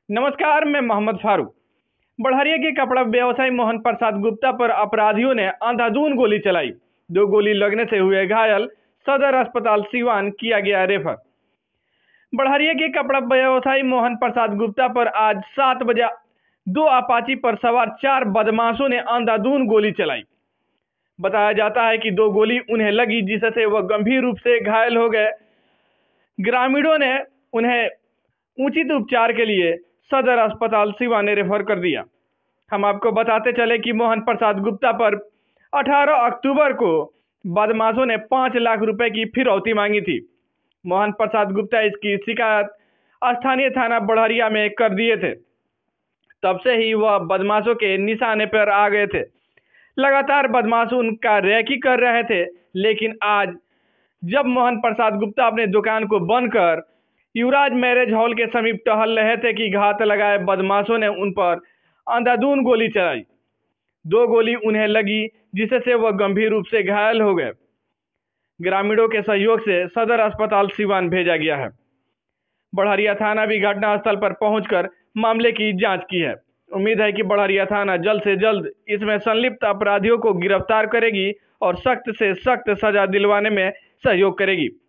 नमस्कार, मैं मोहम्मद फारूक। बढ़हरिया के कपड़ा व्यवसायी मोहन प्रसाद गुप्ता पर अपराधियों ने अंधाधुंध गोली चलाई। 2 गोली लगने से हुए घायल, सदर अस्पताल सिवान किया गया रेफर। बढ़हरिया के कपड़ा व्यवसायी मोहन प्रसाद गुप्ता पर आज 7 बजे 2 अपाची पर सवार 4 बदमाशों ने अंधाधुंध गोली चलाई। बताया जाता है कि 2 गोली उन्हें लगी, जिससे वह गंभीर रूप से घायल हो गए। ग्रामीणों ने उन्हें उचित उपचार के लिए सदर अस्पताल सिवान ने रेफर कर दिया। हम आपको बताते चले कि मोहन प्रसाद गुप्ता पर 18 अक्टूबर को बदमाशों ने 5 लाख रुपए की फिरौती मांगी थी। मोहन प्रसाद गुप्ता इसकी शिकायत स्थानीय थाना बढ़हरिया में कर दिए थे। तब से ही वह बदमाशों के निशाने पर आ गए थे। लगातार बदमाश उनका रैकी कर रहे थे, लेकिन आज जब मोहन प्रसाद गुप्ता अपने दुकान को बंद कर युवराज मैरिज हॉल के समीप टहल रहे थे कि घात लगाए बदमाशों ने उन पर अंधाधुंध गोली चलाई। 2 गोली उन्हें लगी, जिससे वह गंभीर रूप से घायल हो गए। ग्रामीणों के सहयोग से सदर अस्पताल सिवान भेजा गया है। बढ़हरिया थाना भी घटनास्थल पर पहुंचकर मामले की जांच की है। उम्मीद है कि बढ़हरिया थाना जल्द से जल्द इसमें संलिप्त अपराधियों को गिरफ्तार करेगी और सख्त से सख्त सजा दिलवाने में सहयोग करेगी।